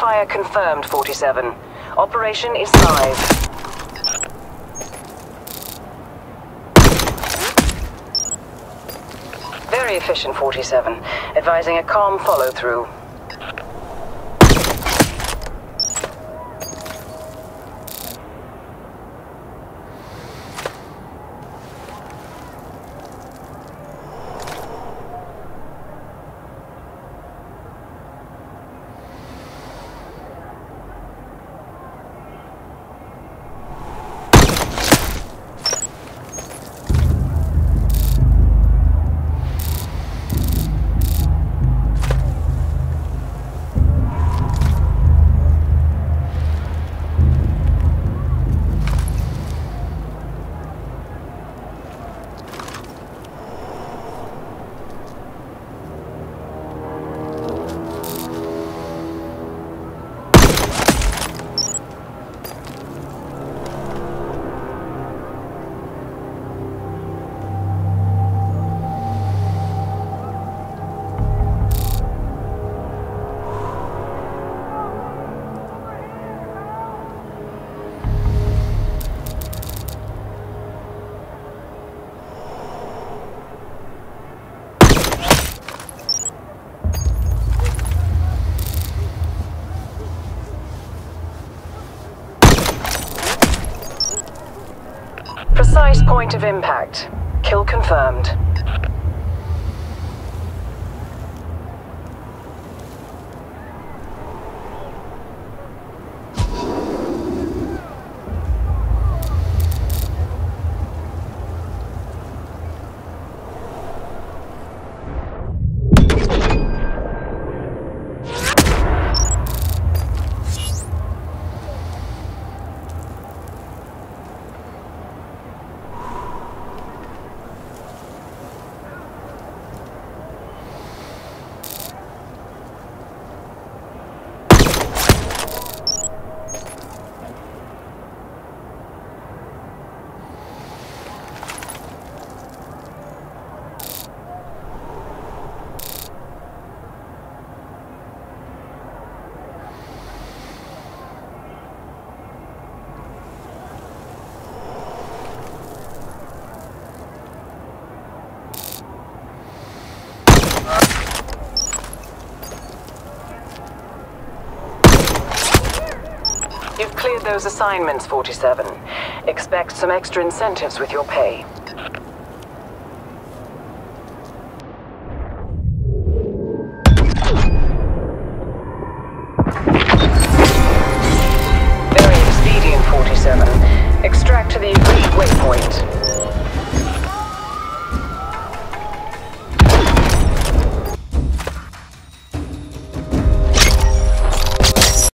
Ceasefire confirmed, 47. Operation is live. Very efficient, 47. Advising a calm follow-through. Precise point of impact. Kill confirmed. You've cleared those assignments, 47. Expect some extra incentives with your pay. Very expedient, 47. Extract to the agreed waypoint.